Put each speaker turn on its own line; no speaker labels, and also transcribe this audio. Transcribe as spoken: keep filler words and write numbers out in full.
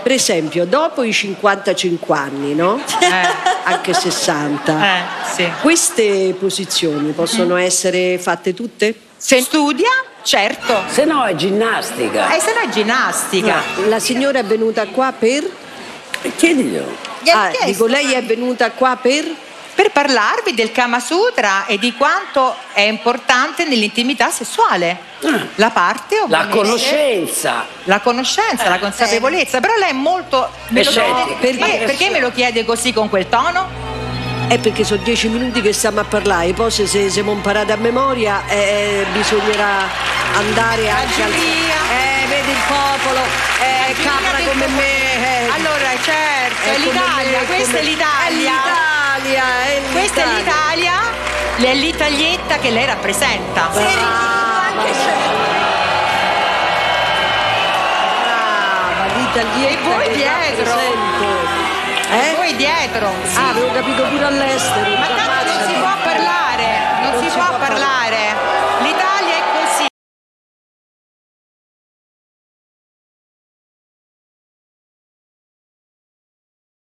Per esempio, dopo i cinquantacinque anni, no?
Eh.
Anche sessanta.
Eh, sì.
Queste posizioni possono mm. essere fatte tutte?
Se studia, certo.
Se no è ginnastica.
E se no è ginnastica.
No. La signora è venuta qua per?
Chiediglielo.
Ah, dico, lei è venuta qua per?
Per parlarvi del Kama Sutra e di quanto è importante nell'intimità sessuale.
Ah.
La parte, ovviamente.
La conoscenza.
La conoscenza, eh, la consapevolezza. Eh. Però lei è molto... Me lo chiede, perché, perché me lo chiede così con quel tono?
È perché sono dieci minuti che stiamo a parlare, poi se, se siamo imparati a memoria eh, bisognerà andare
la
anche al...
Eh,
vedi il popolo, eh, capra come me. Eh.
Allora, certo, è, è l'Italia, me, questa è l'Italia.
È l'Italia, è l'Italia.
Questa è l'Italia, è l'Italietta che lei rappresenta.
Brava,
sì,
anche brava, l'Italietta.
E voi
che
dietro.
Eh?
Voi dietro. Sì.
Ah, avevo capito pure all'estero.
Ma tanto non si può parlare, non, non si, si può, può parlare.